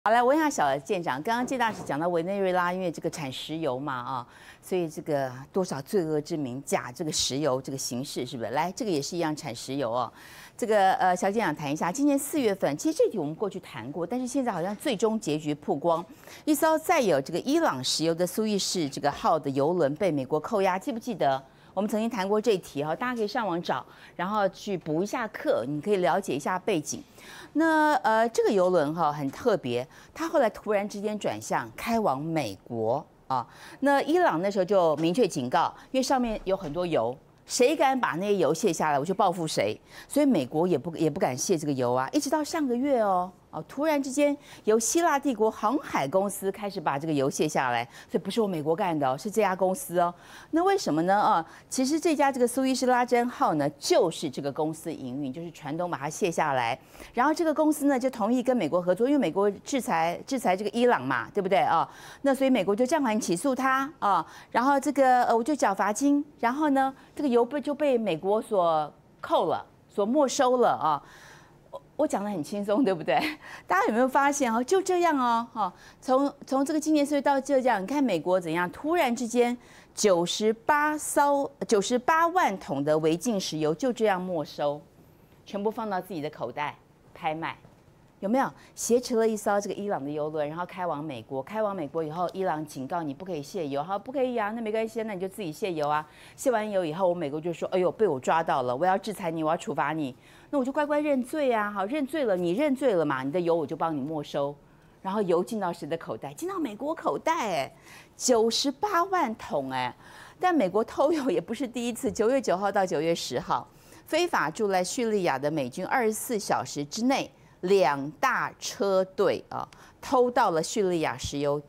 好，来问一下小舰长，刚刚介大使讲到委内瑞拉因为这个产石油嘛啊，所以这个多少罪恶之名，假这个石油这个形式是不是？来，这个也是一样产石油哦。这个小舰长谈一下，今年4月份，其实这题我们过去谈过，但是现在好像最终结局曝光，一艘载有这个伊朗石油的苏伊士这个号的油轮被美国扣押，记不记得？我们曾经谈过这一题哈，大家可以上网找，然后去补一下课，你可以了解一下背景。那这个邮轮哈很特别，它后来突然之间转向开往美国啊。那伊朗那时候就明确警告，因为上面有很多油，谁敢把那些油卸下来，我就报复谁。所以美国也不敢卸这个油啊，一直到上个月哦。突然之间，由希腊帝国航海公司开始把这个油卸下来，所以不是我美国干的哦，是这家公司哦。那为什么呢？其实这家这个苏伊士拉珍号呢，就是这个公司营运，就是船东把它卸下来，然后这个公司呢就同意跟美国合作，因为美国制裁这个伊朗嘛，对不对啊？那所以美国就暂缓起诉他啊，然后这个我就缴罚金，然后呢这个油就被美国所扣了，所没收了啊。我讲得很轻松，对不对？大家有没有发现哦？就这样哦，从这个今年4月到这样，你看美国怎样？突然之间98万桶的违禁石油就这样没收，全部放到自己的口袋拍卖，有没有？挟持了一艘这个伊朗的油轮，然后开往美国。开往美国以后，伊朗警告你不可以卸油，好，不可以啊，那没关系，那你就自己卸油啊。卸完油以后，我美国就说，哎呦，被我抓到了，我要制裁你，我要处罚你。那我就乖乖认罪啊，好，认罪了，你认罪了嘛，你的油我就帮你没收，然后油进到谁的口袋？进到美国口袋，哎，98万桶，哎，但美国偷油也不是第一次。9月9号到9月10号，非法驻在叙利亚的美军24小时之内，2大车队啊，偷到了叙利亚石油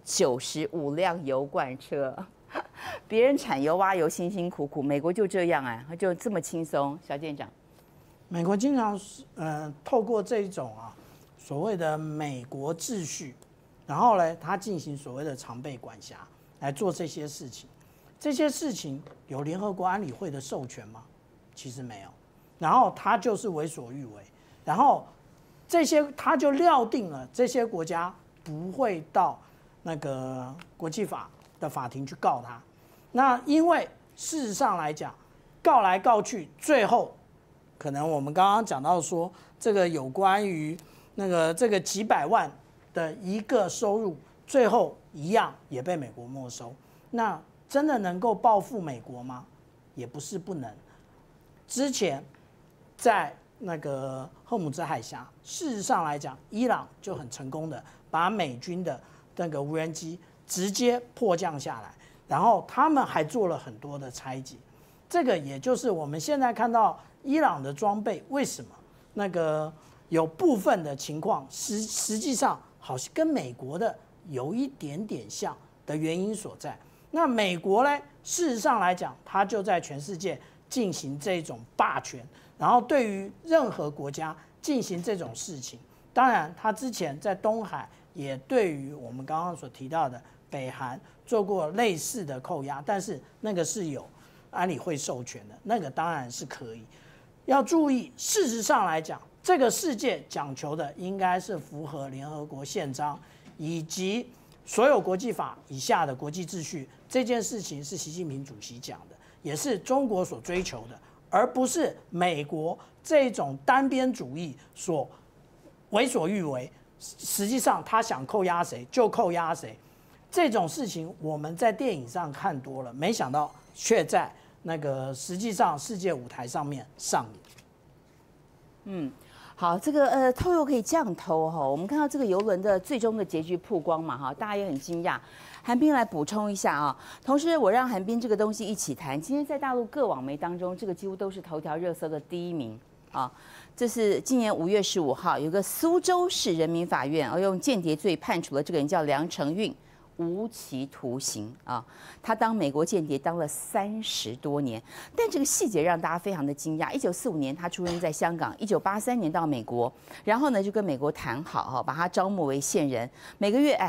95辆油罐车。别人产油挖油辛辛苦苦，美国就这样哎，就这么轻松，小舰长。 美国经常透过这种所谓的美国秩序，然后呢，他进行所谓的常备管辖来做这些事情。这些事情有联合国安理会的授权吗？其实没有。然后他就是为所欲为，然后这些他就料定了这些国家不会到那个国际法的法庭去告他。那因为事实上来讲，告来告去，最后可能我们刚刚讲到说，这个有关于这个几百万的一个收入，最后一样也被美国没收。那真的能够报复美国吗？也不是不能。之前在那个荷姆兹海峡，事实上来讲，伊朗就很成功的把美军的那个无人机直接迫降下来，然后他们还做了很多的拆解。这个也就是我们现在看到伊朗的装备为什么那个有部分的情况实际上好像跟美国的有一点点像的原因所在。那美国呢，事实上来讲，它就在全世界进行这种霸权，然后对于任何国家进行这种事情。当然，它之前在东海也对于我们刚刚所提到的北韩做过类似的扣押，但是那个是有安理会授权的，那个当然是可以。要注意，事实上来讲，这个世界讲求的应该是符合联合国宪章以及所有国际法以下的国际秩序。这件事情是习近平主席讲的，也是中国所追求的，而不是美国这种单边主义所为所欲为。实际上，他想扣押谁就扣押谁。这种事情我们在电影上看多了，没想到却在那个实际上世界舞台上面上演。 好，这个偷油可以这样偷哈。我们看到这个邮轮的最终的结局曝光嘛哈，大家也很惊讶。韩冰来补充一下啊，同时我让韩冰这个东西一起谈。今天在大陆各网媒当中，这个几乎都是头条热搜的第一名啊。这是今年5月15号，有个苏州市人民法院用间谍罪判处了这个人叫梁成运无期徒刑啊。他当美国间谍当了30多年，但这个细节让大家非常的惊讶。1945年他出生在香港，1983年到美国，然后呢就跟美国谈好哈，把他招募为线人，每个月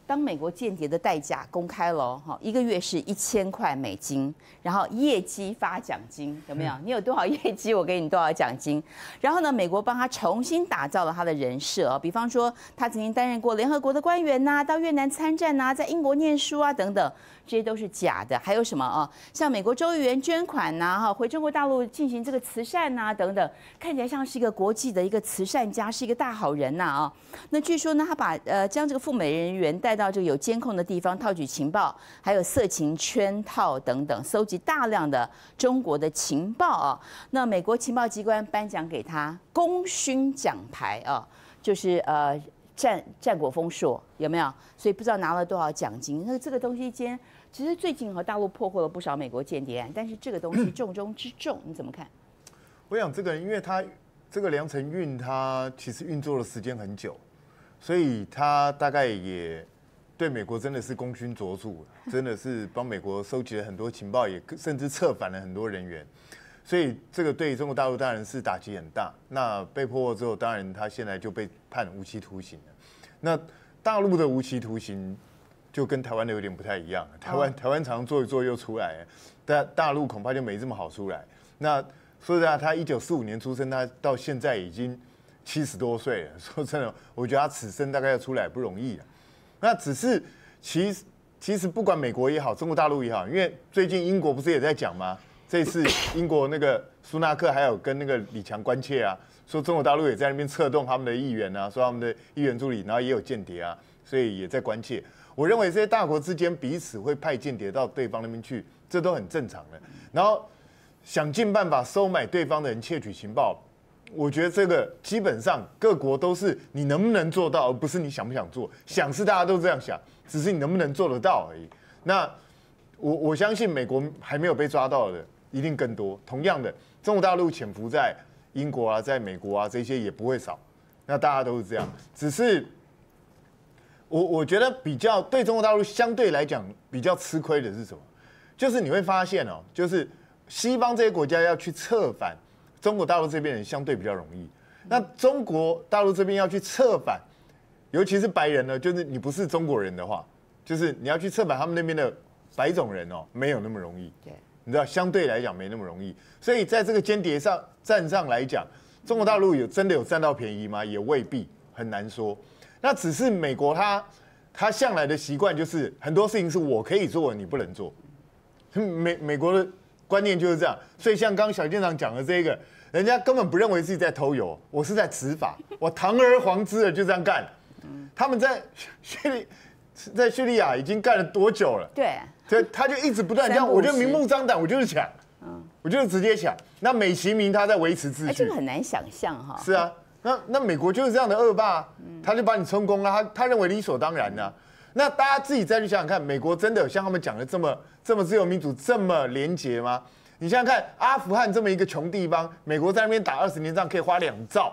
当美国间谍的代价公开了哈，1个月是1000块美金，然后业绩发奖金，有没有？你有多少业绩，我给你多少奖金。然后呢，美国帮他重新打造了他的人设啊，比方说他曾经担任过联合国的官员呐，到越南参战呐，在英国念书啊等等，这些都是假的。还有什么啊？像美国州议员捐款呐，哈，回中国大陆进行这个慈善呐等等，看起来像是一个国际的一个慈善家，是一个大好人呐啊。那据说呢，他把将这个赴美人员带到这个有监控的地方，套取情报，还有色情圈套等等，搜集大量的中国的情报啊。那美国情报机关颁奖给他功勋奖牌啊，就是战果丰硕，有没有？所以不知道拿了多少奖金。那这个东西其实最近和大陆破获了不少美国间谍案，但是这个东西重中之重，你怎么看？ 我想这个，因为他这个梁成运，他其实运作的时间很久，所以他大概也对美国真的是功勋卓著，真的是帮美国收集了很多情报，也甚至策反了很多人员。所以这个对中国大陆当然是打击很大。那被破获之后，当然他现在就被判无期徒刑了。那大陆的无期徒刑就跟台湾的有点不太一样，台湾常做一做又出来了，但大陆恐怕就没这么好出来。那说实在，他1945年出生，他到现在已经70多岁了。说真的，我觉得他此生大概要出来不容易了。那只是其实不管美国也好，中国大陆也好，因为最近英国不是也在讲吗？这次英国那个苏纳克还有跟那个李强关切啊，说中国大陆也在那边策动他们的议员啊，说他们的议员助理，然后也有间谍啊，所以也在关切。我认为这些大国之间彼此会派间谍到对方那边去，这都很正常的。然后想尽办法收买对方的人，窃取情报，我觉得这个基本上各国都是你能不能做到，而不是你想不想做。想是大家都这样想，只是你能不能做得到而已。那我相信美国还没有被抓到的一定更多。同样的，中国大陆潜伏在英国啊，在美国啊，这些也不会少。那大家都是这样，只是我觉得比较对中国大陆相对来讲比较吃亏的是什么？就是你会发现哦，就是西方这些国家要去策反中国大陆这边人相对比较容易。那中国大陆这边要去策反，尤其是白人呢，就是你不是中国人的话，就是你要去策反他们那边的白种人哦，没有那么容易。对，你知道，相对来讲没那么容易。所以在这个间谍战上来讲，中国大陆真的有占到便宜吗？也未必，很难说。那只是美国他向来的习惯就是很多事情是我可以做，你不能做。美国的观念就是这样。所以像刚刚小舰长讲的这个，人家根本不认为自己在偷油，我是在执法，我堂而皇之的就这样干。他们在叙利亚已经干了多久了？对，所以他就一直不断这样，我就明目张胆，我就是抢，我就是直接抢。那美其名他在维持秩序， 这个很难想象哈。 是啊，那美国就是这样的恶霸，他就把你充公了，他认为理所当然的。那大家自己再去想想看，美国真的有像他们讲的这么自由民主，这么廉洁吗？你想想看，阿富汗这么一个穷地方，美国在那边打20年仗可以花2兆，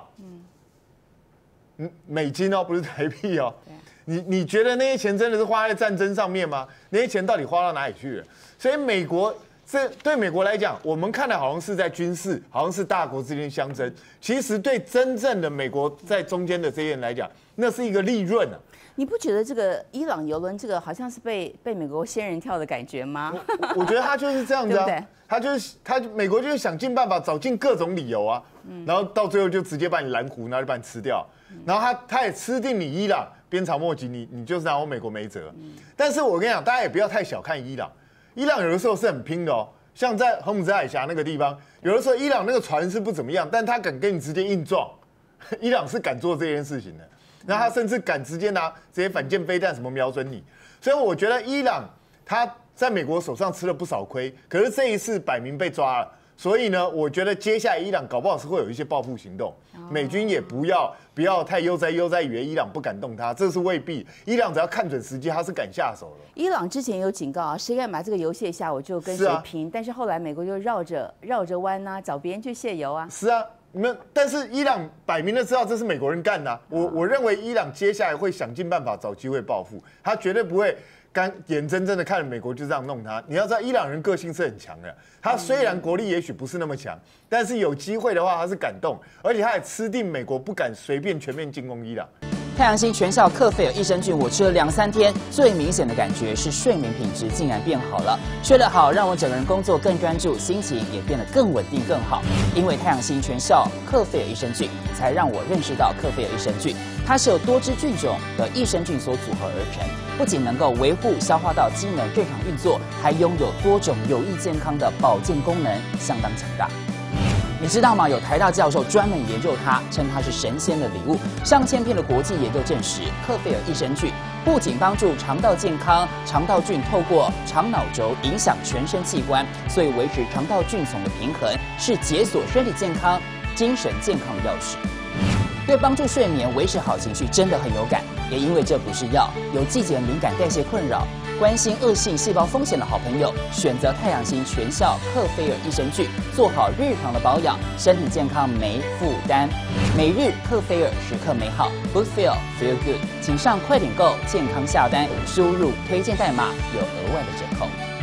美金哦，不是台币哦。你觉得那些钱真的是花在战争上面吗？那些钱到底花到哪里去了？所以美国对美国来讲，我们看的好像是在军事，好像是大国之间相争。其实对真正的美国在中间的这些人来讲，那是一个利润啊。 你不觉得这个伊朗邮轮这个好像是被美国仙人跳的感觉吗？ 我觉得他就是这样子啊，对不对？美国就是想尽办法找尽各种理由啊，然后到最后就直接把你拦糊，然后就把你吃掉。然后他也吃定你伊朗，鞭长莫及，你就是拿我美国没辙。但是我跟你讲，大家也不要太小看伊朗，伊朗有的时候是很拼的哦。像在荷姆兹海峡那个地方，有的时候伊朗那个船是不怎么样，但他敢跟你直接硬撞，伊朗是敢做这件事情的。那他甚至敢直接拿这些反舰飞弹什么瞄准你，所以我觉得伊朗他在美国手上吃了不少亏，可是这一次摆明被抓了，所以呢，我觉得接下来伊朗搞不好是会有一些报复行动，美军也不要太悠哉，以为伊朗不敢动他，这是未必。伊朗只要看准时机，他是敢下手的。 伊朗之前有警告啊，谁敢把这个油卸下，我就跟谁拼。但是后来美国就绕着弯啊，找别人去卸油啊。 是啊。但是伊朗摆明了知道这是美国人干的我认为伊朗接下来会想尽办法找机会报复，他绝对不会眼睁睁的看着美国就这样弄他。你要知道，伊朗人个性是很强的，他虽然国力也许不是那么强，但是有机会的话他是敢动，而且他也吃定美国不敢随便全面进攻伊朗。 太阳星全效克菲尔益生菌，我吃了2、3天，最明显的感觉是睡眠品质竟然变好了。睡得好，让我整个人工作更专注，心情也变得更稳定、更好。因为太阳星全效克菲尔益生菌，才让我认识到克菲尔益生菌，它是由多支菌种的益生菌所组合而成，不仅能够维护消化道机能正常运作，还拥有多种有益健康的保健功能，相当强大。你知道吗？有台大教授专门研究它，称它是神仙的礼物。上千篇的国际研究证实，克菲尔益生菌不仅帮助肠道健康，肠道菌透过肠脑轴影响全身器官，所以维持肠道菌丛的平衡，是解锁身体健康、精神健康的钥匙。对帮助睡眠、维持好情绪真的很有感，也因为这不是药，有季节敏感、代谢困扰、关心恶性细胞风险的好朋友，选择太阳星全效克菲尔益生菌，做好日常的保养，身体健康没负担。每日克菲尔，时刻美好 ，Good Feel Feel Good， 请上快点购健康下单，输入推荐代码有额外的折扣。